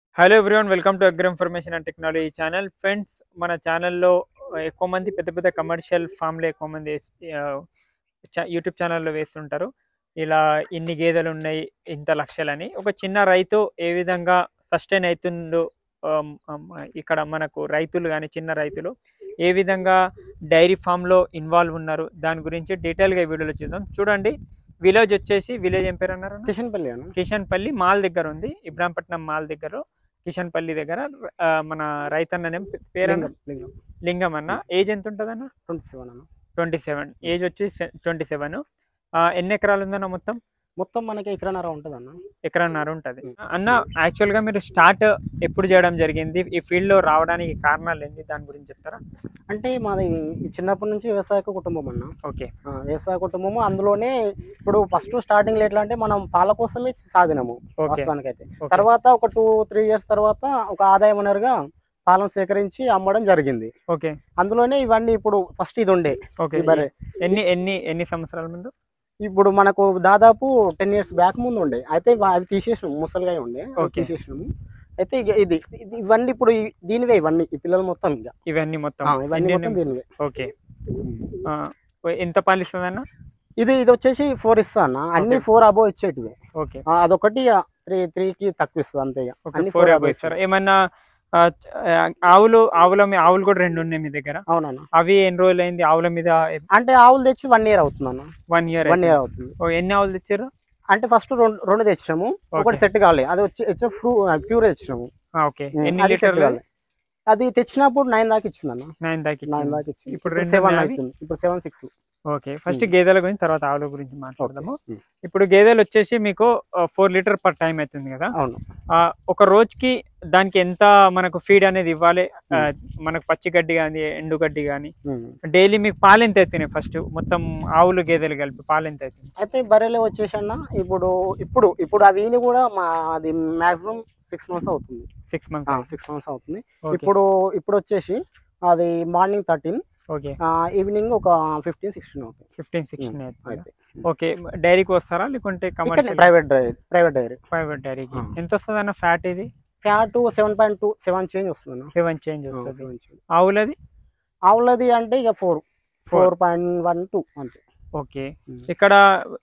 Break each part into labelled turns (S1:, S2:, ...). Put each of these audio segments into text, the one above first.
S1: Hello everyone, welcome to agro information and technology channel. Friends, మన ఛానల్లో ఎక్కువ మంది పెద్ద పెద్ద కమర్షియల్ ఫామ్లో ఎక్కువ మంది యూట్యూబ్ ఛానల్లో వేస్తుంటారు. ఇలా ఇన్ని గేదెలు ఉన్నాయి, ఇంత లక్షలని. ఒక చిన్న రైతు ఏ విధంగా సస్టైన్ అవుతుందో, ఇక్కడ మనకు రైతులు కానీ చిన్న రైతులు ఏ విధంగా డైరీ ఫామ్లో ఇన్వాల్వ్ ఉన్నారు, దాని గురించి డీటెయిల్గా వీడియోలో చూద్దాం. చూడండి, విలేజ్ వచ్చేసి విలేజ్ ఏం పేరు అన్నారు? కిషన్పల్లి మాల్ దగ్గర ఉంది. ఇబ్రాంపట్నం మాల్ దగ్గర, కిషన్పల్లి దగ్గర. మన రైతన్న పేరు లింగం అన్న. ఏజ్ ఎంత ఉంటుంది అన్న? 27. ఏజ్ వచ్చి 27. ఎన్ని ఎకరాలు ఉందన్న? మొత్తం
S2: మనకి ఎకరన్నర ఉంటుంది అన్న.
S1: ఎకరన్నర ఉంటుంది అన్న. యాక్చువల్గా మీరు స్టార్ట్ ఎప్పుడు చేయడం జరిగింది? ఈ ఫీల్డ్లో రావడానికి కారణాలు ఏంటి, దాని గురించి చెప్తారా?
S2: అంటే మాది చిన్నప్పటి నుంచి వ్యవసాయ కుటుంబం అన్న.
S1: ఓకే,
S2: వ్యవసాయ కుటుంబము. అందులోనే ఇప్పుడు ఫస్ట్ స్టార్టింగ్ ఎట్లా అంటే మనం పాల కోసమే సాధినము వాస్తవానికి అయితే. తర్వాత ఒక 2-3 ఇయర్స్ తర్వాత ఒక ఆదాయ వనరుగా పాలను సేకరించి అమ్మడం జరిగింది.
S1: ఓకే,
S2: అందులోనే ఇవన్నీ ఇప్పుడు ఫస్ట్ ఇది ఉండే.
S1: ఎన్ని సంవత్సరాల ముందు?
S2: ఇప్పుడు మనకు దాదాపు 10 ఇయర్స్ బ్యాక్ ముందు ఉండే. అయితే అవి తీసేసినాము, ముసలిగా ఉండే తీసేసినాము. అయితే ఇవన్నీ ఇప్పుడు దీనివే, ఇవన్నీ ఈ పిల్లలు మొత్తం
S1: ఇవన్నీ మొత్తం
S2: దీనివే.
S1: ఓకే, ఎంత పాలు ఇస్తుంది అన్న?
S2: ఇది వచ్చేసి 4 ఇస్తా అన్న. అన్ని 4 అబోవ్ ఇచ్చేటివి.
S1: ఓకే,
S2: అదొకటి 3కి తక్కువ ఇస్తుంది అంతే.
S1: అన్ని 4 అబోవ్ ఇస్తారు. ఏమన్నా ఆవులు కూడా 2 ఉన్నాయి మీ దగ్గర?
S2: అవునన్నా.
S1: అవి ఎన్ని రోజులు అయింది ఆవుల మీద?
S2: అంటే ఆవులు తెచ్చి 1 ఇయర్ అవుతుంది అన్న.
S1: 1 ఇయర్
S2: అవుతుంది.
S1: ఎన్ని ఆవులు తెచ్చారు?
S2: అంటే ఫస్ట్ 2 తెచ్చినాము. ఒకటి సెట్ కావాలి, అది వచ్చి ప్యూర్ తెచ్చినాము.
S1: ఓకే, ఎన్ని లీటర్లు?
S2: అది తెచ్చినప్పుడు 9 దాకా ఇచ్చింది అన్న.
S1: 9 దాకా ఇచ్చింది.
S2: ఇప్పుడు 7 అవుతుంది. ఇప్పుడు 7-6.
S1: ఓకే, ఫస్ట్ గేదెల గురించి, తర్వాత ఆవుల గురించి మాట్లాడదాము. ఇప్పుడు గేదెలు వచ్చేసి మీకు 4 లీటర్ పర్ టైం అవుతుంది కదా?
S2: అవును.
S1: ఒక రోజుకి దానికి ఎంత మనకు ఫీడ్ అనేది ఇవ్వాలి? మనకు పచ్చి గడ్డి కానీ ఎండుగడ్డి కానీ డైలీ మీకు పాలు ఎంత అవుతున్నాయి? ఫస్ట్ మొత్తం ఆవులు గేదెలు కలిపి పాలు ఎంత అవుతుంది?
S2: అయితే బర్రెలు వచ్చేసి అన్న ఇప్పుడు అవి కూడా అది మాక్సిమం 6 మంత్స్ అవుతుంది. 6 మంత్స్ అవుతుంది. ఇప్పుడు వచ్చేసి అది మార్నింగ్ 13.
S1: ఓకే,
S2: ఈవినింగ్ ఒక 15-16 అవుతుంది.
S1: 15-16 అవుతుంది. ఓకే, డైరీకి వస్తారా లేకుంటే కమర్షియల్?
S2: ప్రైవేట్ డైరీకి.
S1: ఎంత వస్తుంది అన్న ఫ్యాట్? ఇది
S2: ఫ్యాట్ 7.2-7 చేంజ్ వస్తుంది.
S1: 7 చేంజ్ వస్తుంది. ఆవులది
S2: అంటే ఇక 4.12 అంతే.
S1: ఓకే, ఇక్కడ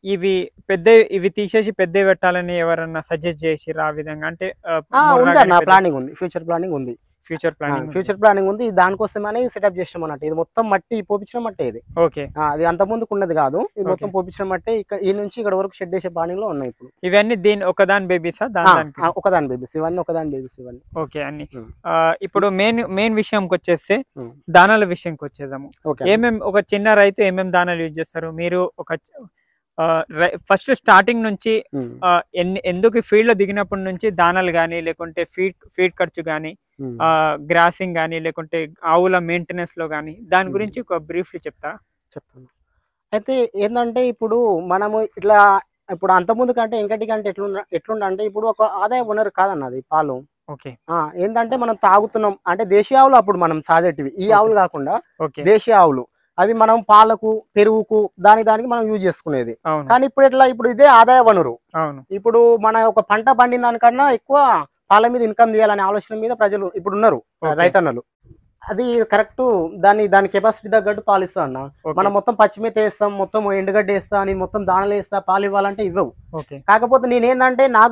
S1: ఇవి తీసేసి పెద్ద పెట్టాలని ఎవరన్నా సజెస్ట్ చేసిరా ఆ విధంగా? అంటే
S2: ప్లానింగ్ ఉంది, ఫ్యూచర్ ప్లానింగ్ ఉంది. దానికోసమని సెటప్ చేసాం అన్నట్టు. ఇది మొత్తం మట్టి పోపించిన మట్టి. ఇది
S1: ఓకే,
S2: అది అంత ముందుకు ఉన్నది కాదు. ఇది మొత్తం పోపించిన మట్టి. ఈ నుంచి ఇక్కడ వరకు షెడ్ చేసే ప్లానింగ్ లో ఉన్నాయి ఇప్పుడు.
S1: ఇవన్నీ ఒకదాని బేబీస్?
S2: ఒకదాని బేబీస్ ఇవన్నీ.
S1: ఓకే, అన్ని. ఇప్పుడు మెయిన్ విషయంకి వచ్చేస్తే దానాల విషయంకి వచ్చేద్దాము. ఒక చిన్న రైతు ఏమేమి దానాలు యూజ్ చేస్తారు? మీరు ఫస్ట్ స్టార్టింగ్ నుంచి ఎందుకు ఫీల్డ్ లో దిగినప్పటి నుంచి దానాలు గానీ, లేకుంటే ఫీడ్ ఖర్చు గానీ, గ్రాసింగ్ గానీ, లేకుంటే ఆవుల మెయింటెనెన్స్ లో గానీ, దాని గురించి ఒక బ్రీఫ్లీ చెప్తాను.
S2: అయితే ఏంటంటే ఇప్పుడు మనము ఇప్పుడు అంత ముందు కంటే ఇంకటి కంటే ఎట్లుండంటే ఇప్పుడు ఒక ఆదాయ వనరు కాదన్నది పాలు.
S1: ఓకే,
S2: ఏంటంటే మనం తాగుతున్నాం అంటే దేశీయ ఆవులు అప్పుడు మనం సాగేటివి. ఈ ఆవులు కాకుండా దేశీయ ఆవులు, అవి మనం పాలకు, పెరుగుకు, దానికి మనం యూజ్ చేసుకునేది. కానీ ఇప్పుడు ఇదే ఆదాయ వనరు. ఇప్పుడు మన ఒక పంట పండిన దానికన్నా ఎక్కువ పాల మీద ఇన్కమ్ చేయాలనే ఆలోచన మీద ప్రజలు ఇప్పుడు ఉన్నారు, రైతన్నలు. అది కరెక్ట్. దాని కెపాసిటీ తగ్గట్టు పాలు ఇస్తా అన్న. మనం మొత్తం పచ్చిమేత వేస్తాం, మొత్తం ఎండుగడ్డ వేస్తా, నేను మొత్తం దాణలు వేస్తా, పాలు ఇవ్వాలంటే ఇవ్వవు. కాకపోతే నేనేందంటే నాకు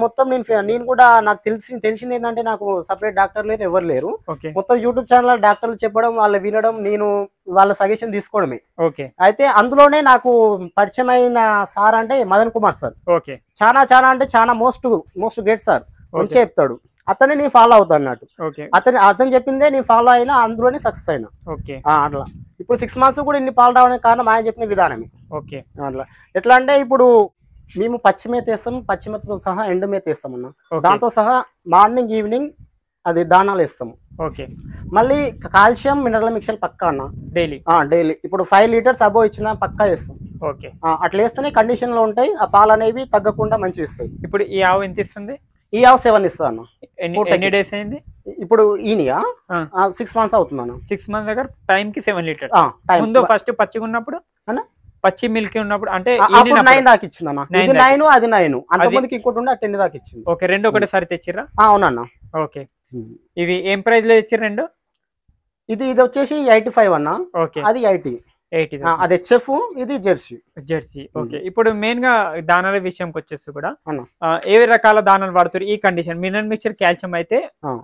S2: తెలిసింది ఏంటంటే నాకు సపరేట్ డాక్టర్ లేదు, ఎవరు లేరు. మొత్తం యూట్యూబ్ ఛానల్ డాక్టర్లు చెప్పడం, వాళ్ళు వినడం, నేను వాళ్ళ సజెషన్ తీసుకోవడమే. అయితే అందులోనే నాకు పరిచయమైన సార్ అంటే మదన్ కుమార్ సార్. చాలా అంటే చాలా మోస్ట్ గ్రేట్ సార్. మంచిగా చెప్తాడు. అతన్ని నేను ఫాలో అవుతాను అన్నట్టు. అతను చెప్పిందే నేను ఫాలో అయినా, అందులోనే సక్సెస్ అయినా. అట్లా ఇప్పుడు 6 మంత్స్ కూడా ఇన్ని పాలు రావడానికి కారణం ఆయన చెప్పిన విధానమే. అట్లా ఎట్లా అంటే ఇప్పుడు మేము పచ్చిమేత వేస్తాం, పచ్చిమేతతో సహా ఎండు మేత వేస్తామన్నా. దాంతో సహా మార్నింగ్ ఈవినింగ్ అది దానాలు వేస్తాము. మళ్ళీ కాల్షియం మినరల్ మిక్చర్ పక్కా అన్న డైలీ. ఇప్పుడు 5 లీటర్స్ అబోవ్ ఇచ్చిన పక్కా వేస్తాం. అట్లా వేస్తేనే కండిషన్ లో ఉంటాయి. ఆ పాలు అనేవి తగ్గకుండా మంచిగా ఇస్తాయి.
S1: ఇప్పుడు ఈ ఆవు ఎంత ఇస్తుంది?
S2: ఈ ఆవు 7 ఇస్తా అన్న.
S1: ఎన్ని డేస్ అయింది
S2: ఇప్పుడు? ఈయన 6 మంత్స్ అవుతుంది అన్న.
S1: 6 మంత్స్ దగ్గర టైం కి 7 లీటర్. ముందు ఫస్ట్ పచ్చిగా ఉన్నప్పుడు పచ్చి మిల్క్ ఉన్నప్పుడు అంటే
S2: 9 దాకా ఇచ్చింది అన్న. ఇది 9, అది 9. అంతమందికి ఇంకోటి ఉండే 10 దాకా ఇచ్చింది.
S1: ఓకే, 2 ఒకటేసారి తెచ్చిర్రా?
S2: అవునన్నా.
S1: ఓకే. ఇవి ఏం ప్రైస్ లో ఇచ్చారు రెండు?
S2: ఇది వచ్చేసి 85 అన్న.
S1: ఓకే.
S2: అది 80. అది హెచ్ఎఫ్, ఇది జెర్సీ.
S1: ఓకే. ఇప్పుడు మెయిన్ గా దానాల విషయంకి వచ్చేసి కూడా ఏ రకాల దానాలు వాడుతారు ఈ కండిషన్? మినరల్ మిక్చర్, కాల్షియం అయితే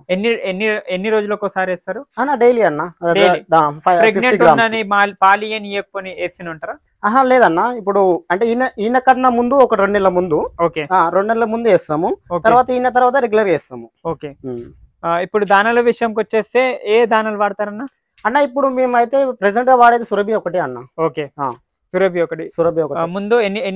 S1: ఎన్ని రోజులకు ఒకసారి వేస్తారు
S2: అన్న? డైలీ అన్న.
S1: ప్రెగ్నెంట్ ఉందని పాలి అని ఇవ్వకపోని వేస్తూనే ఉంటారా?
S2: లేదన్న, ఇప్పుడు అంటే ఈయన కన్నా ముందు ఒక 2 నెలల ముందు, 2 నెలల ముందు వేస్తాము, తర్వాత ఈయన తర్వాత రెగ్యులర్ గా వేస్తాము.
S1: ఓకే. ఇప్పుడు దానాల విషయంకి వచ్చేస్తే ఏ దానాలు వాడతారన్నా?
S2: అన్న ఇప్పుడు మేమైతే ప్రెసెంట్ గా వాడేది సురభి ఒకటి అన్న.
S1: ఓకే. సురభి ఒకటి. ముందు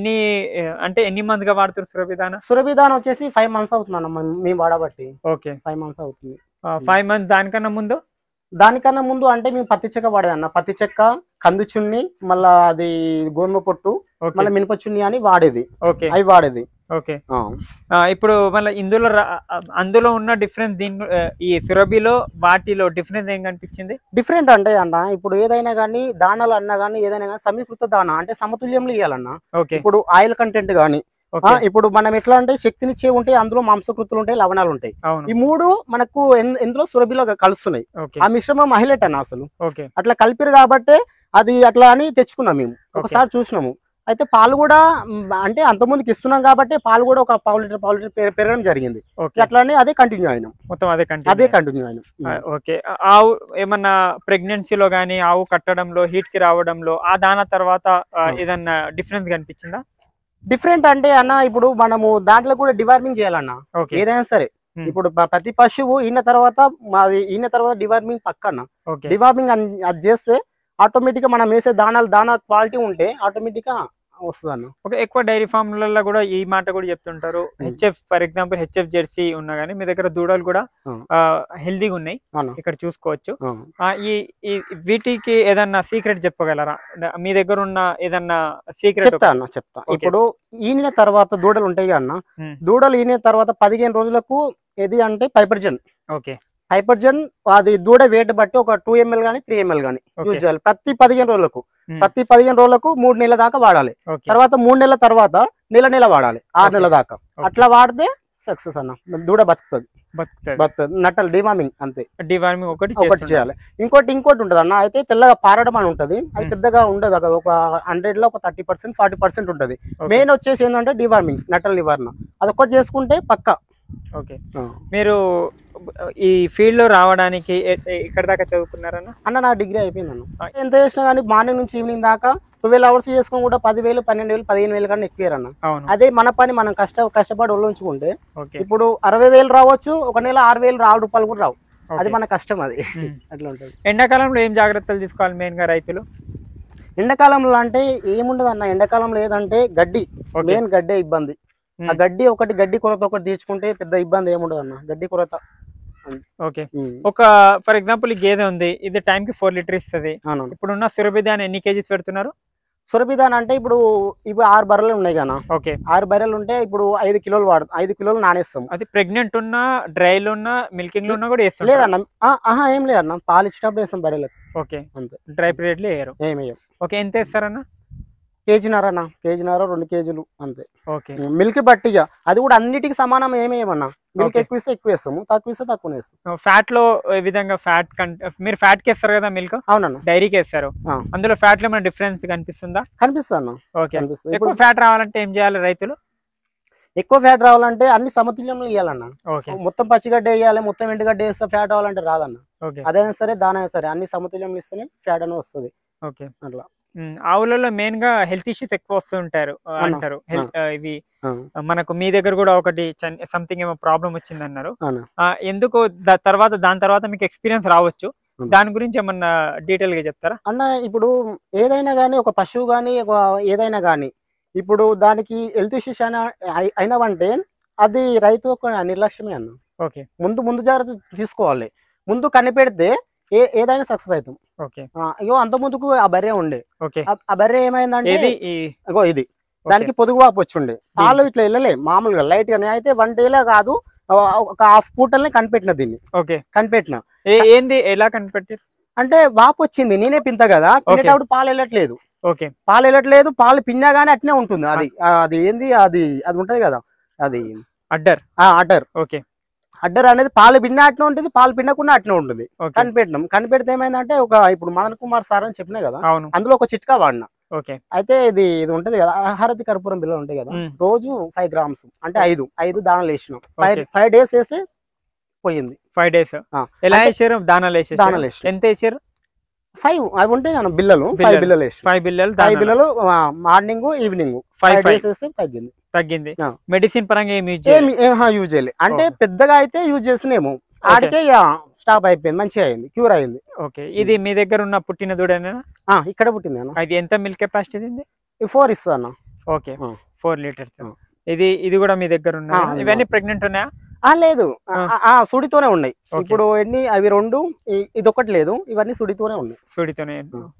S1: ఎన్ని మంత్ గా వాడుతారు సురభి దాన?
S2: సురభి దాన వచ్చేసి 5 months అవుతుంది అన్న మేము వాడబట్టి.
S1: ఓకే.
S2: 5 months అవుతుంది.
S1: 5 months.
S2: దానికన్నా ముందు అంటే మేము పత్తి చెక్క వాడేదన్న. పత్తి చెక్క, కందు చున్ని, మళ్ళా అది గోధుమ పొట్టు, మళ్ళీ మినప చున్ని అని వాడేది. అవి వాడేది.
S1: ఓకే. ఇప్పుడు మళ్ళీ అందులో ఉన్న డిఫరెన్స్ ఈ సురభిలో వాటిలో డిఫరెన్స్ ఏం కనిపించింది?
S2: డిఫరెంట్ అంటే అన్న, ఇప్పుడు ఏదైనా గానీ దానాలు అన్నా గానీ ఏదైనా కానీ సమీకృత దాన అంటే సమతుల్యంలో ఇవ్వాలన్న. ఇప్పుడు ఆయిల్ కంటెంట్ గానీ, ఇప్పుడు మనం ఎట్లా అంటే శక్తినిచ్చే ఉంటాయి, అందులో మాంసకృతులు ఉంటాయి, లవణాలు ఉంటాయి. ఈ 3 మనకు ఎందులో సురభిలో కలుస్తున్నాయి. ఆ మిశ్రమం హైలైట్ అన్న అసలు. అట్లా కలిపిరు కాబట్టి అది అట్లా అని తెచ్చుకున్నాం మేము. ఒకసారి చూసినాము. అయితే పాలు కూడా అంటే అంత ముందుకు ఇస్తున్నాం కాబట్టి పాలు కూడా ఒక పావు లీటర్ పెరగడం జరిగింది. అట్లానే అదే కంటిన్యూ అయినాం.
S1: మొత్తం అదే కంటిన్యూ
S2: అయినాం.
S1: ఓకే. ఆవు ఏమన్నా ప్రెగ్నెన్సీలో గానీ ఆవు కట్టడంలో, హీట్ కి రావడంలో ఆ దాన తర్వాత ఏదన్నా డిఫరెన్స్ కనిపించిందా?
S2: డిఫరెంట్ అంటే అన్న, ఇప్పుడు మనము దాంట్లో కూడా డివార్మింగ్ చేయాలన్న. ఏదైనా సరే ఇప్పుడు ప్రతి పశువు ఈయన తర్వాత డివార్మింగ్ పక్కన డివార్మింగ్ అది చేస్తే ఆటోమేటిక్ గా మనం వేసే దానా క్వాలిటీ ఉంటే ఆటోమేటిక్ గా వస్తుంది అన్న.
S1: ఓకే. ఎక్కువ డైరీ ఫార్మ్లలో కూడా ఈ మాట కూడా చెప్తుంటారు. HF for example HF jersey ఉన్నా గానీ మీ దగ్గర దూడలు కూడా హెల్దీగా ఉన్నాయి, ఇక్కడ చూసుకోవచ్చు. వీటికి ఏదన్నా సీక్రెట్ చెప్పగలరా? మీ దగ్గర ఉన్న ఏదన్నా సీక్రెట్?
S2: చెప్తా. ఇప్పుడు ఈయన తర్వాత దూడలు ఉంటాయి అన్న. దూడలు ఈయన తర్వాత 15 రోజులకు ఏది అంటే పైపర్జన్.
S1: ఓకే.
S2: హైపర్జన్ అది దూడ వెయిట్ బట్టి ఒక 2 ml గానీ 3 ml గానీ యూజ్ చేయాలి ప్రతి 15 రోజులకు. 3 నెలల దాకా వాడాలి. తర్వాత 3 నెలల తర్వాత నెల వాడాలి, 6 నెలల దాకా. అట్లా వాడితే సక్సెస్ అన్న. దూడ బతుకుతుంది. నట్టలు డివార్మింగ్ అంతే.
S1: డివార్మింగ్ ఒకటి
S2: చేయాలి. ఇంకోటి ఉంటది అన్న. అయితే తెల్లగా పారడం అని ఉంటది. అది పెద్దగా ఉండదు, ఒక 100 లో ఒక 30% 40% ఉంటది. మెయిన్ వచ్చేసి ఏంటంటే డివార్మింగ్, నట్టల నివారణ. అదొకటి చేసుకుంటే పక్కా.
S1: ఓకే. మీరు ఈ ఫీల్డ్ లో రావడానికి ఇక్కడ దాకా చదువుకున్నారన్న?
S2: అన్న నా డిగ్రీ అయిపోయిందన్న. ఎంత చేసినా కానీ మార్నింగ్ నుంచి ఈవినింగ్ దాకా 12 hours చేసుకుని కూడా 10,000, 12,000, 15,000 కన్నా ఎక్కువ అన్న. అదే మన పని మనం కష్టపడి ఒళ్ళుంచుకుంటే ఇప్పుడు 60,000 రావచ్చు, ఒక నెల 6,000 రూపాయలు కూడా రావు. అది మన కష్టం. అది అట్లా ఉంటుంది.
S1: ఎండాకాలంలో ఏం జాగ్రత్తలు తీసుకోవాలి మెయిన్ గా రైతులు?
S2: ఎండాకాలంలో అంటే ఏముండదు అన్న. ఎండాకాలంలో ఏదంటే గడ్డి, మెయిన్ గడ్డే ఇబ్బంది. ఆ గడ్డి కొరత ఒకటి తీర్చుకుంటే పెద్ద ఇబ్బంది ఏముండదు అన్న. గడ్డి కొరత.
S1: ఓకే. ఒక ఫర్ ఎగ్జాంపుల్ ఈ గేదె ఉంది, ఇది టైం కి 4 లీటర్ ఇస్తుంది. ఇప్పుడున్న సురభి దాని ఎన్ని కేజీస్ పెడుతున్నారు?
S2: సురభి దాని అంటే ఇప్పుడు 6 బర్రెలు ఉన్నాయి కదా.
S1: ఓకే.
S2: 6 బర్రెలు ఉంటే ఇప్పుడు 5 కిలోలు 5 కిలోలు నానేస్తాం.
S1: అది ప్రెగ్నెంట్ ఉన్నా, డ్రైలు ఉన్నా, మిల్కింగ్ లో ఉన్నా కూడా వేస్తాం?
S2: లేదన్న, ఏం లేదన్న. పాలు ఇచ్చేటప్పుడు వేస్తాం బర్రెలకు.
S1: ఓకే. అంతే. డ్రై పీరియడ్ లో వేయరు?
S2: ఏమేయం.
S1: ఓకే. ఎంత వేస్తారన్న?
S2: కేజీన్నర అన్న. కేజీన్నర 2 కేజీలు అంతే.
S1: ఓకే.
S2: మిల్క్ బట్టిగా అది కూడా అన్నిటికి సమానం ఏమేయమన్నా. మిల్క్ ఎక్కువ ఇస్తే ఎక్కువ వేస్తాము, తక్కువ ఇస్తే తక్కువ వేస్తాం.
S1: ఫ్యాట్ లో ఏ విధంగా మీరు ఫ్యాట్ కి వేస్తారు కదా మిల్క్?
S2: అవునన్నా.
S1: డైరీకి వేస్తారు. అందులో ఫ్యాట్ లో ఏమైనా డిఫరెన్స్ కనిపిస్తుందా?
S2: కనిపిస్తుంది.
S1: ఓకే. ఎక్కువ ఫ్యాట్ రావాలంటే ఏం చేయాలి రైతులు?
S2: ఎక్కువ ఫ్యాట్ రావాలంటే అన్ని సమతుల్యంలో ఇవ్వాలన్న. మొత్తం పచ్చిగడ్డ వేయాలి, మొత్తం ఎండుగడ్డ వేస్తే ఫ్యాట్ రావాలంటే రాదన్న. అదైనా సరే దానైనా సరే అన్ని సమతుల్యంలో ఇస్తేనే ఫ్యాట్ అనేది వస్తుంది.
S1: ఓకే. అట్లా ఆవులలో మెయిన్ గా హెల్త్ ఇష్యూస్ ఎక్కువ వస్తుంటారు అంటారు. ఇవి మనకు మీ దగ్గర కూడా ఒకటి సంథింగ్ ఏమో ప్రాబ్లం వచ్చింది అన్నారు. ఎందుకు దాని తర్వాత మీకు ఎక్స్పీరియన్స్ రావచ్చు, దాని గురించి ఏమన్నా డీటెయిల్ గా చెప్తారా
S2: అన్న? ఇప్పుడు ఏదైనా గానీ ఒక పశువు గానీ ఏదైనా గానీ ఇప్పుడు దానికి హెల్త్ ఇష్యూస్ అయినవంటే అది రైతు ఒక నిర్లక్ష్యమే అన్న.
S1: ఓకే.
S2: ముందు జాగ్రత్త తీసుకోవాలి. ముందు కనిపెడితే ఏదైనా సక్సెస్ అవుతాం. ఇగో అంత ముందుకు ఆ బర్రె ఉండే. ఆ బర్రె ఏమైందంటే ఇది దానికి పొదుగువాపు వచ్చి ఉండే. పాలు ఇట్లా వెళ్ళలే మామూలుగా లైట్ గానే. అయితే 1 డేలో కాదు, ఒక హాఫ్ పూటల్ని కనిపెట్టిన దీన్ని. కనిపెట్టిన
S1: ఏంది ఎలా కనిపెట్టారు
S2: అంటే వాపు వచ్చింది. నేనే పింత కదా, పిన్నేటప్పుడు పాలు వెళ్ళట్లేదు. పాలు పిన్నగానే అట్నే ఉంటుంది. అది ఏంది అది ఉంటది కదా, అది అడ్డర్. ఓకే. అడ్డర్ అనేది పాలు భిన్న అట్నే ఉంటుంది, పాలు పిండకుండా అట్నే ఉంటుంది. కనిపెట్టినాం. కనిపెడితే ఏమైందంటే ఇప్పుడు మదన్ కుమార్ సార్ అని చెప్పినా కదా, అందులో ఒక చిట్కా వాడినా. అయితే ఇది ఉంటది కదా, హారతి కర్పూరం బిళ్ళలు ఉంటాయి కదా, రోజు 5 grams అంటే 5 దానాలు వేసినాం. 5 days వేస్తే పోయింది.
S1: 5 days ఎలా వేసారు? దానాలు వేసారు. ఎంత వేసారు?
S2: 5 అవి ఉంటాయి కదా బిళ్ళలు, 5 బిళ్ళలు వేసి
S1: 5 బిళ్ళలు
S2: మార్నింగ్ ఈవినింగ్ 5 days వేస్తే తగ్గింది.
S1: మెడిసిన్ పరంగా
S2: యూజ్ చేయలేదు. అంటే పెద్దగా అయితే యూజ్ చేసినేమో, ఆడికే స్టాప్ అయిపోయింది, మంచిగా అయింది, క్యూర్ అయింది.
S1: ఓకే. ఇది మీ దగ్గర ఉన్న పుట్టిన దూడేనా?
S2: ఇక్కడ పుట్టింది.
S1: అది ఎంత మిల్క్ కెపాసిటీ ఉంది?
S2: 4 ఇస్తాను.
S1: Okay, 4 liters. ఇది కూడా మీ దగ్గర ఉన్నాయి? ఇవన్నీ ప్రెగ్నెంట్ ఉన్నాయా?
S2: లేదు, సుడితోనే ఉన్నాయి. ఇప్పుడు అవి 2, ఇదొకటి లేదు, ఇవన్నీ సుడితోనే ఉన్నాయి.
S1: సుడితోనే.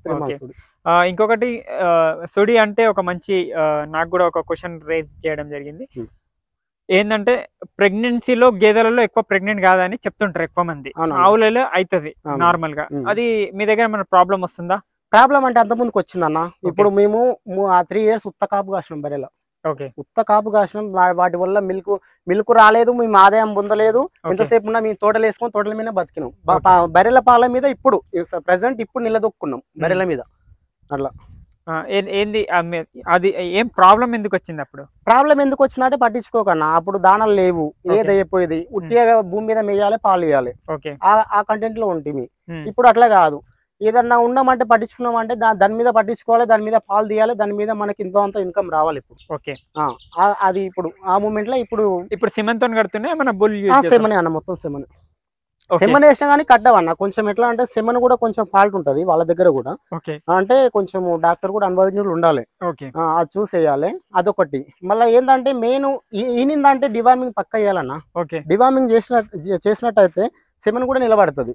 S1: ఇంకొకటి సుడి అంటే ఒక మంచి, నాకు కూడా ఒక క్వశ్చన్ రేజ్ చేయడం జరిగింది. ఏంటంటే ప్రెగ్నెన్సీలో గేదెలలో ఎక్కువ ప్రెగ్నెంట్ కాదని చెప్తుంటారు ఎక్కువ మంది. ఆవులలో అవుతుంది నార్మల్ గా. అది మీ దగ్గర మన ప్రాబ్లం వస్తుందా?
S2: ప్రాబ్లం అంటే అంత ముందుకు వచ్చిందన్న. ఇప్పుడు మేము 3 years ఉత్త కాపు కాసినాం బర్రెలో. ఉత్త కాపు కాసినాం. వాటి వల్ల మిల్క్ రాలేదు, మేము ఆదాయం పొందలేదు. ఎంతసేపు ఉన్నా మేము తోటలు వేసుకొని తోటల మీద బతికినాం. బర్రెల పాల మీద ఇప్పుడు ప్రెసెంట్ నిలదొక్కున్నాం బర్రెల మీద. అట్లా
S1: ఏంది అది ఏం ప్రాబ్లం ఎందుకు వచ్చింది? అప్పుడు
S2: ప్రాబ్లం ఎందుకు వచ్చిందంటే పట్టించుకోకన్నా, అప్పుడు దానాలు లేవు, ఏదైపోయేది ఉట్టిగా భూమి మీద మేయాలి, పాలు ఇవ్వాలి, ఆ కంటెంట్ లో ఉంటుంది. ఇప్పుడు అట్లా కాదు, ఏదన్నా ఉన్నామంటే పట్టించుకున్నామంటే దాని మీద పట్టించుకోవాలి, దాని మీద పాలు తీయాలి, దాని మీద మనకి ఇంత అంత ఇన్కమ్ రావాలి. ఇప్పుడు అది ఇప్పుడు ఆ మూమెంట్ లో ఇప్పుడు
S1: సిమెంట్ తో కడుతున్నాయి మన బుల్
S2: సెమనే అన్న, మొత్తం సెమనే. సెమన్ వేసినా కానీ కట్టవన్న. కొంచెం ఎట్లా అంటే సెమన్ కూడా కొంచెం ఫాల్ట్ ఉంటది వాళ్ళ దగ్గర కూడా. అంటే కొంచెం డాక్టర్ కూడా అనుభవజ్ఞులు ఉండాలి, అది చూసేయాలి. అదొకటి. మళ్ళీ ఏంటంటే మెయిన్ ఈనిందంటే డివార్మింగ్ పక్క వేయాలన్నా. డివార్మింగ్ చేసినట్టయితే సెమన్ కూడా నిలబడుతుంది.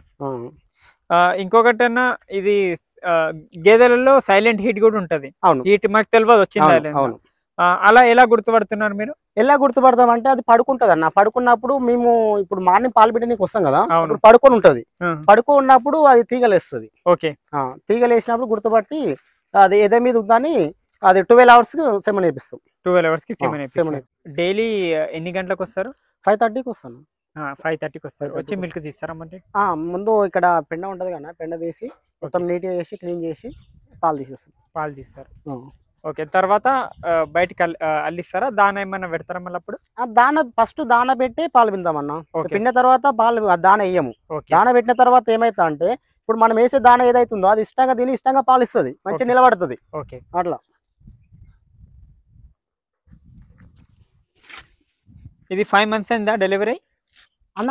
S1: ఇంకొకటి అన్న, ఇది గేదెలలో సైలెంట్ హీట్ కూడా ఉంటది. హీట్ మాకు తెలియదు వచ్చింది. అలా ఎలా గుర్తుపడుతున్నారు మీరు?
S2: ఎలా గుర్తుపడతాం అంటే అది పడుకుంటది అన్న. పడుకున్నప్పుడు మేము ఇప్పుడు మార్నింగ్ పాలు పెట్టడానికి వస్తాం కదా, ఇప్పుడు పడుకొని ఉంటది. పడుకున్నప్పుడు అది తీగలేస్తుంది. తీగలేసినప్పుడు గుర్తుపట్టి అది ఎదే మీద ఉందని అది 12 hours కి సెమన్ వేపిస్తాం.
S1: 12 hours కి సెమన్. డైలీ ఎన్ని గంటలకు వస్తారు?
S2: 5:30కి వస్తాను.
S1: 5:30కి వస్తారు. వచ్చి మిల్క్ తీస్తారా?
S2: ముందు ఇక్కడ పెండ ఉంటది కదా, పెండ తీసి మొత్తం నీట్గా చేసి క్లీన్ చేసి పాలు తీస్తారు.
S1: ఓకే. తర్వాత బయటికి అల్లిస్తారా? దాన ఏమన్నా పెడతారా? మళ్ళీ అప్పుడు
S2: దాన ఫస్ట్ దాన పెట్టి పాలు పిందామన్నా. పిండిన తర్వాత పాలు దాన వేయము. దాన పెట్టిన తర్వాత ఏమైతా అంటే ఇప్పుడు మనం వేసే దాన ఏదైతుందో అది ఇష్టంగా తిని ఇష్టంగా పాలు ఇస్తుంది, మంచిగా నిలబడుతుంది. అట్లా.
S1: ఇది 5 months అయిందా డెలివరీ
S2: అన్న?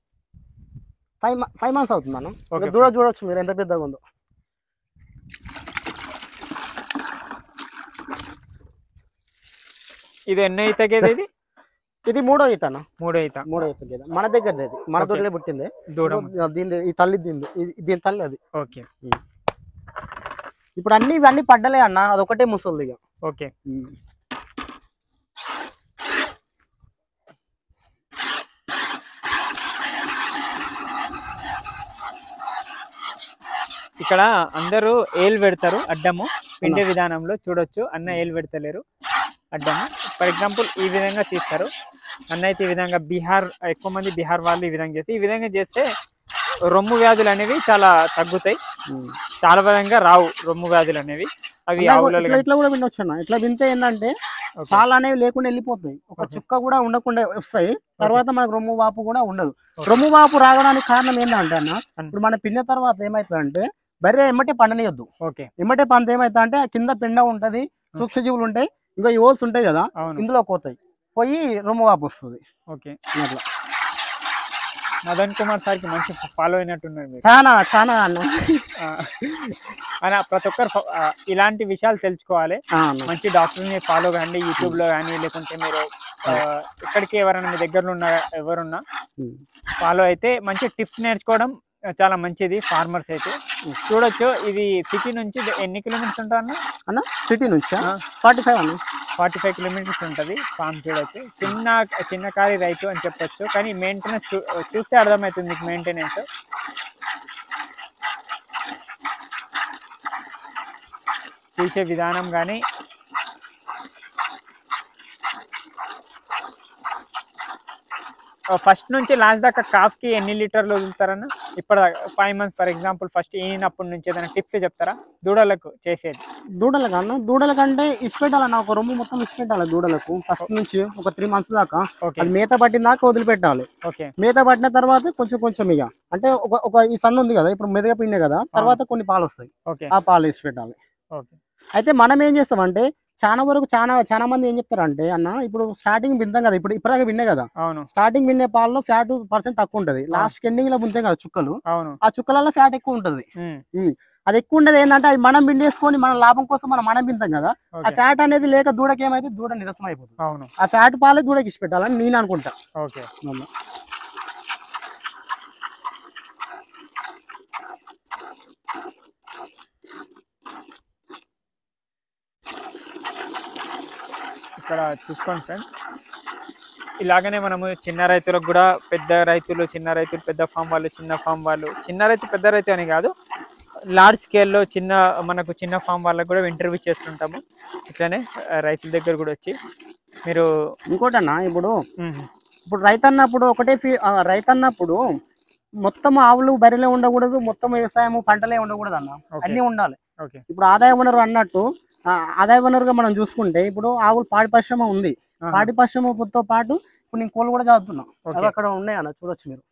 S2: 5 months అవుతుంది అన్న. చూడొచ్చు మీరు ఎంత పెద్దగా ఉందో.
S1: ఇది ఎన్నో ఈత గేదె?
S2: ఇది 3వ ఈత అన్న.
S1: 3వ ఈత
S2: గేదె మన దగ్గర, మన దొరలే పుట్టింది. ఈ తల్లి దీని తల్లి అది. ఇప్పుడు ఇవన్నీ పడ్డలే అన్న, అదొకటే ముసలిది.
S1: ఓకే. ఇక్కడ అందరూ ఏలు పెడతారు అడ్డము. పిండే విధానంలో చూడొచ్చు, అన్న ఏలు పెడతలేరు అడ్డము. ఫర్ ఎగ్జాంపుల్ ఈ విధంగా తీస్తారు. అన్న అయితే ఈ విధంగా ఎక్కువ మంది బీహార్ వాళ్ళు ఈ విధంగా చేస్తే రొమ్ము వ్యాధులు అనేవి చాలా తగ్గుతాయి. చాలా విధంగా రావు రొమ్ము వ్యాధులు అనేవి. అవి
S2: ఇట్లా కూడా వినొచ్చు అన్న. ఇట్లా వింటే ఏంటంటే పాలు అనేవి లేకుండా వెళ్ళిపోతాయి, ఒక చుక్క కూడా ఉండకుండా వస్తాయి. తర్వాత మనకు రొమ్ము వాపు కూడా ఉండదు. రొమ్ము వాపు రావడానికి కారణం ఏంటంటే అన్న, ఇప్పుడు మన పిన్న తర్వాత ఏమైతుందంటే బర్రె ఎమ్మటే పండనియొద్దు. ఎమ్మటే పంట ఏమైతా అంటే కింద పెండ ఉంటది, సూక్ష్మజీవులు ఉంటాయి, ఇంకా ఈ హోల్స్ ఉంటాయి కదా, ఇందులో పోయి రొమ్ము వాపు వస్తుంది. అట్లా.
S1: మదన్ కుమార్ సార్కి మంచి ఫాలో అయినట్టున్నారు.
S2: చాలా అన్న.
S1: ప్రతి ఒక్కరు ఇలాంటి విషయాలు తెలుసుకోవాలి. మంచి డాక్టర్ని ఫాలో కండి, యూట్యూబ్ లో కానీ, లేకుంటే మీరు ఇక్కడికి ఎవరైనా మీ దగ్గరలో ఎవరున్నా ఫాలో అయితే మంచి టిప్స్ నేర్చుకోవడం చాలా మంచిది. ఫార్మర్స్ అయితే చూడొచ్చు. ఇది సిటీ నుంచి ఎన్ని కిలోమీటర్స్ ఉంటుంది
S2: అన్న? సిటీ నుంచి 45
S1: కిలోమీటర్స్ ఉంటుంది ఫార్మ్. చూడొచ్చు, చిన్నకారి రైతు అని చెప్పొచ్చు, కానీ మెయింటెనెన్స్ చూస్తే అర్థమవుతుంది మీకు. మెయింటెనెన్స్ తీసే విధానం కానీ ఫస్ట్ నుంచి లాస్ట్ దాకా కాఫ్ కి ఎన్ని లీటర్లు వదులుతారన్న? ఇప్పుడు 5 months ఫర్ ఎగ్జాంపుల్ ఫస్ట్ ఈనప్పటి నుంచి ఏదైనా టిప్స్ చెప్తారా దూడలకు చేసేది?
S2: దూడలకు అన్న, దూడలకంటే ఇష్టపెట్టాలన్న, ఒక రొమ్ము మొత్తం ఇష్టపెట్టాలి దూడలకు ఫస్ట్ నుంచి ఒక 3 months దాకా. అది మేత పట్టిన దాకా వదిలిపెట్టాలి. మేత పట్టిన తర్వాత కొంచెం కొంచెం ఇక అంటే ఒక ఈ సన్న ఉంది కదా ఇప్పుడు మెదగ పిండే కదా, తర్వాత కొన్ని పాలు వస్తాయి, ఆ పాలు ఇష్టపెట్టాలి. అయితే మనం ఏం చేస్తామంటే చాలా వరకు చాలా మంది ఏం చెప్తారంటే అన్న, ఇప్పుడు స్టార్టింగ్ వింటాం కదా, ఇప్పటిదాకా విన్నే కదా, స్టార్టింగ్ విన్నే పాలలో ఫ్యాట్ % తక్కువ ఉంటది, లాస్ట్ ఎండింగ్ లో ఉంటాయి కదా చుక్కలు, ఆ చుక్కలలో ఫ్యాట్ ఎక్కువ ఉంటది. అది ఎక్కువ ఉండేది ఏంటంటే అవి మనం పిండేసుకొని మన లాభం కోసం మనం పింతాం కదా, ఆ ఫ్యాట్ అనేది లేక దూడకి ఏమైతే దూడ నిరసన అయిపోతుంది. ఆ ఫ్యాట్ పాలే దూడకి ఇచ్చి పెట్టాలని నేను అనుకుంటా.
S1: ఇక్కడ చూసుకోండి ఫ్రెండ్స్, ఇలాగనే మనము చిన్న రైతులకు కూడా, పెద్ద రైతులు, చిన్న రైతులు, పెద్ద ఫామ్ వాళ్ళు, చిన్న ఫామ్ వాళ్ళు, చిన్న రైతు పెద్ద రైతు అని కాదు, లార్జ్ స్కేల్లో మనకు చిన్న ఫామ్ వాళ్ళకు కూడా ఇంటర్వ్యూ చేస్తుంటాము. ఇట్లానే రైతుల దగ్గర కూడా వచ్చి మీరు
S2: ఇంకోటన్నా, ఇప్పుడు రైతన్నప్పుడు ఒకటే రైతన్నప్పుడు మొత్తం ఆవులు బర్రెలే ఉండకూడదు, మొత్తం వ్యవసాయం పంటలే ఉండకూడదు అన్న, అన్నీ ఉండాలి. ఇప్పుడు ఆదాయ వనరు అన్నట్టు ఆదాయ వనరుగా మనం చూసుకుంటే ఇప్పుడు ఆవులు పాడి పరిశ్రమ ఉంది, పాడి పరిశ్రమతో పాటు ఇప్పుడు నేను కోళ్ళు కూడా చదువుతున్నాం, అవి అక్కడ ఉన్నాయి అన్న, చూడొచ్చు మీరు.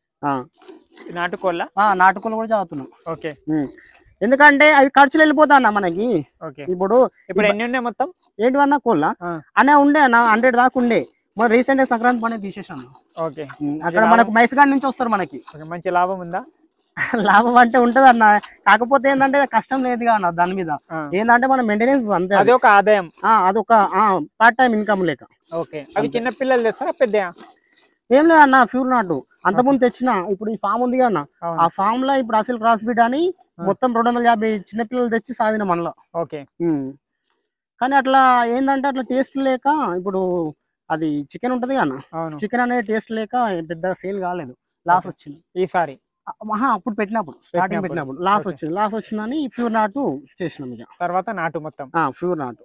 S1: నాటుకోళ్ళ
S2: నాటుకోళ్ళు కూడా చదువుతున్నాం. ఎందుకంటే అవి ఖర్చులు వెళ్ళిపోతా అన్న మనకి. ఇప్పుడు
S1: ఎన్ని ఉన్నాయి మొత్తం?
S2: ఏంటివన్నా కోళ్ళ అనే ఉండే అన్న, 100 దాకా ఉండే, మన రీసెంట్ గా సంక్రాంతి పని తీసేసాను. అక్కడ మనకు మైసగాడ్ నుంచి వస్తారు, మనకి
S1: మంచి లాభం ఉందా?
S2: లాభం అంటే ఉంటది అన్న, కాకపోతే ఏంటంటే కష్టం లేదు అన్న, దాని మీద ఏంటంటే మన మెయింటెనెన్స్ అంతే,
S1: అది ఒక ఆదాయం,
S2: అదొక పార్ట్ టైం ఇన్కమ్ లేక.
S1: అవి చిన్న పిల్లలు తెస్తారా పెద్ద?
S2: ఏం లేదన్న, ప్యూర్ నాటు అంతకుముందు తెచ్చిన, ఇప్పుడు ఈ ఫామ్ ఉంది అన్న, ఆ ఫామ్ లో ఇప్పుడు అసలు క్రాస్ బీట్ అని మొత్తం 250 చిన్నపిల్లలు తెచ్చి సాధిన మనలో. కానీ అట్లా ఏంటంటే అట్లా టేస్ట్ లేక, ఇప్పుడు అది చికెన్ ఉంటది అన్న, చికెన్ అనేది టేస్ట్ లేక పెద్ద సేల్ కాలేదు, లాస్ వచ్చింది
S1: ఈసారి.
S2: అప్పుడు స్టార్టింగ్ పెట్టినప్పుడు లాస్ వచ్చిందని ప్యూర్ నాటు చేసినాం. ఇక తర్వాత
S1: నాటు మొత్తం
S2: ప్యూర్ నాటు.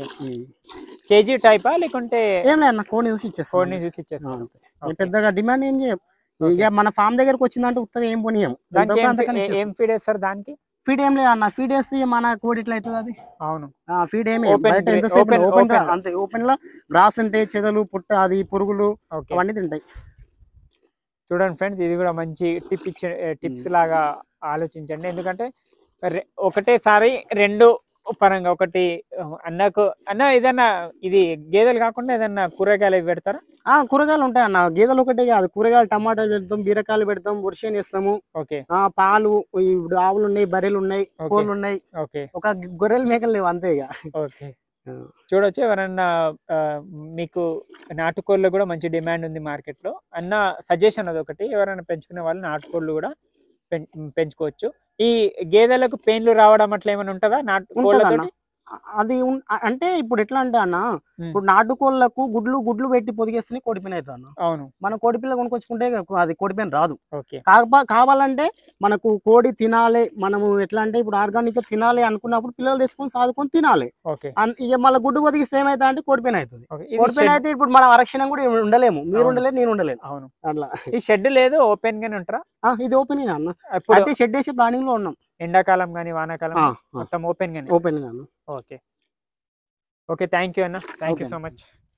S1: కేజీ టైపా లేకుంటే
S2: ఏం లేదన్న, కోడిని చూసి ఇచ్చేస్తాం, పెద్దగా డిమాండ్ ఏం చేయం. ఇక మన ఫామ్ దగ్గరకు వచ్చిందంటే ఉత్తగా ఏం పోనీయం.
S1: ఏం ఫీడ్ వేస్తారు దానికి?
S2: ఫీడ్ ఏం లేదు అన్న, ఫీడ్ వేస్తే మన కోడి ఇట్లా అవుతుంది అది. ఫీడ్ ఏమి అంతే, ఓపెన్ లో గ్రాస్ ఉంటాయి, చెదలు, పుట్ట, అది పురుగులు అవన్నీ తింటాయి.
S1: చూడండి ఫ్రెండ్స్, ఇది కూడా మంచి టిప్స్ లాగా ఆలోచించండి. ఎందుకంటే ఒకటేసారి రెండు పరంగా, ఒకటి అన్న ఏదన్నా ఇది గేదెలు కాకుండా ఏదన్నా కూరగాయలు పెడతారా?
S2: కూరగాయలు ఉంటాయి అన్న, గేదెలు ఒకటే కాదు, కూరగాయలు టమాటాలు పెడతాం, బీరకాయలు పెడతాం, వర్షం వేస్తాము, పాలు, ఇప్పుడు ఆవులు ఉన్నాయి, బర్రెలు ఉన్నాయి, కోళ్ళు ఉన్నాయి, ఒక గొర్రెలు మేకలు లేవు అంతే. ఇక
S1: చూడొచ్చు, ఎవరన్నా మీకు నాటుకోళ్ళు కూడా మంచి డిమాండ్ ఉంది మార్కెట్ లో అన్న, సజెషన్ అది ఒకటి, ఎవరైనా పెంచుకునే వాళ్ళు నాటుకోళ్ళు కూడా పెంచుకోవచ్చు. ఈ గేదెలకు పెయిన్లు రావడం అట్లా ఏమైనా ఉంటుందా నాటుకోళ్ళతోటి?
S2: అది అంటే ఇప్పుడు ఎట్లా అంటే అన్న, ఇప్పుడు నాటుకోళ్లకు గుడ్లు పెట్టి పొదిగేస్తే కోడిపిన అవుతుంది అన్న.
S1: అవును,
S2: మనం కోడిపిల్ల కొనుక్కొచ్చుకుంటే అది కోడిపిన రాదు. కావాలంటే మనకు కోడి తినాలి, మనము ఎట్లా అంటే ఇప్పుడు ఆర్గానిక్ తినాలి అనుకున్నప్పుడు పిల్లలు తెచ్చుకొని సాదుకొని తినాలి. ఇక మళ్ళీ గుడ్డు పొదిగిస్తే ఏమైతే అంటే కోడిపిన అవుతుంది. కోడిపిన అయితే ఇప్పుడు మనం అరక్షణం కూడా ఉండలేము, మీరు ఉండలేదు, నేను ఉండలేను.
S1: అవును, అట్లా. ఈ షెడ్ లేదు, ఓపెన్ గానే ఉంటారా?
S2: ఇది ఓపెన్ అన్న, అయితే షెడ్ వేసి ప్లానింగ్ లో ఉన్నాం.
S1: ఎండాకాలం కానీ వానాకాలం మొత్తం ఓపెన్ గానే.
S2: ఓపెన్ గానే.
S1: ఓకే, థ్యాంక్ యూ అన్న, థ్యాంక్ యూ సో మచ్.